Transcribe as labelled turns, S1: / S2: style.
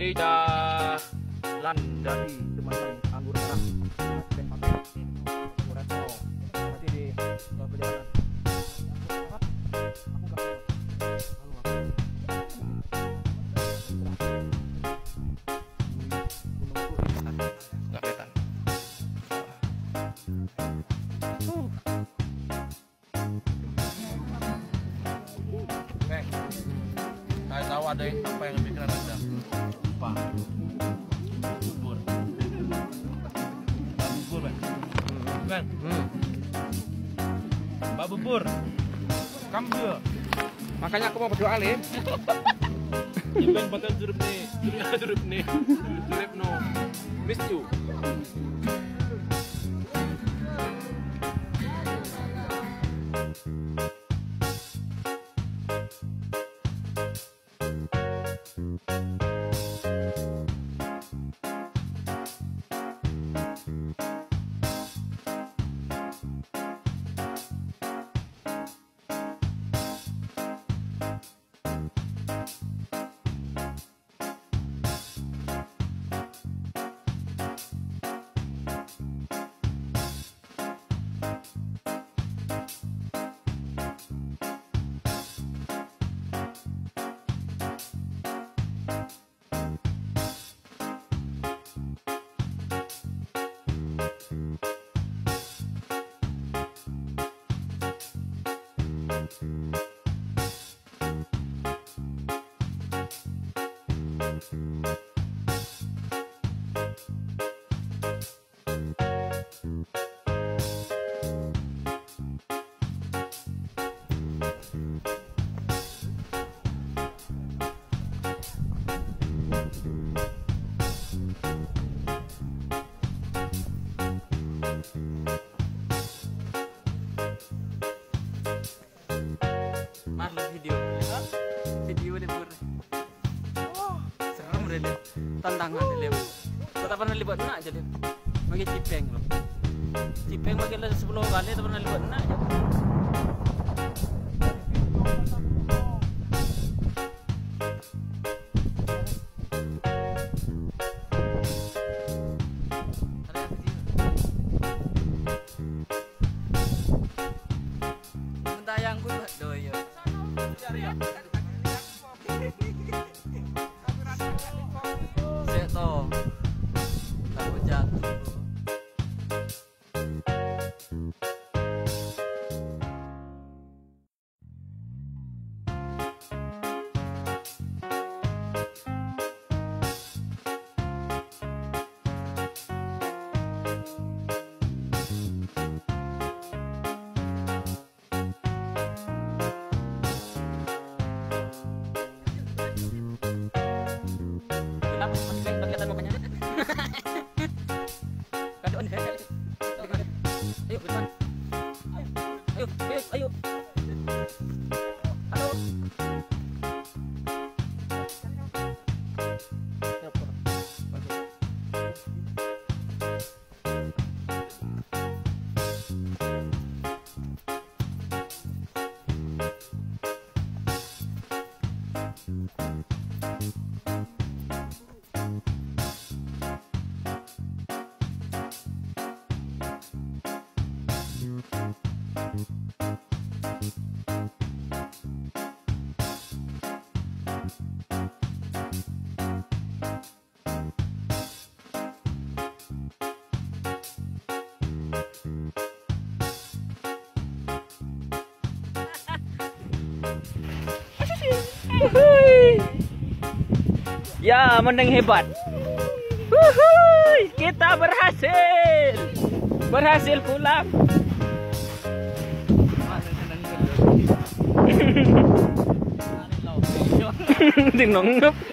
S1: jalan dari teman-teman anggur merah dan pakai reto berarti di perjalanan nggak kelihatan. Saya tahu ada apa yang lebih keren ada. Lupa. Bubur. Bubur, Bang. Bang. Mbak bubur. Kambil. Makanya aku mau berdoa, Lim. Yang bakal durip nih. Durip nih. Durip no. Miss you. Vidio deh bur. Serem deh tantangan deh. Kita pernah libat nak aja deh. Pakai cipeng loh. Cipeng pakai 10 kali kita pernah libat nak aja. Ayo. Halo. Ya, meneng hebat. Kita berhasil pulang. Tinong